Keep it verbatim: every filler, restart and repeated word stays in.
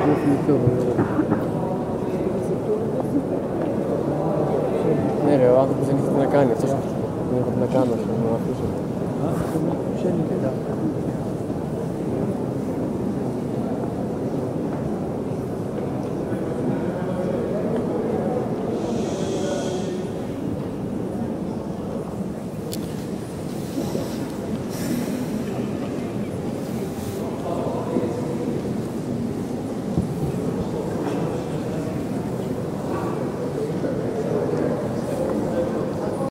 να θυμηθώ. Ναι ρε, ο άνθρωπος δεν είχε τι να κάνει, αυτός δεν είχε τι να κάνω, να αφήσω.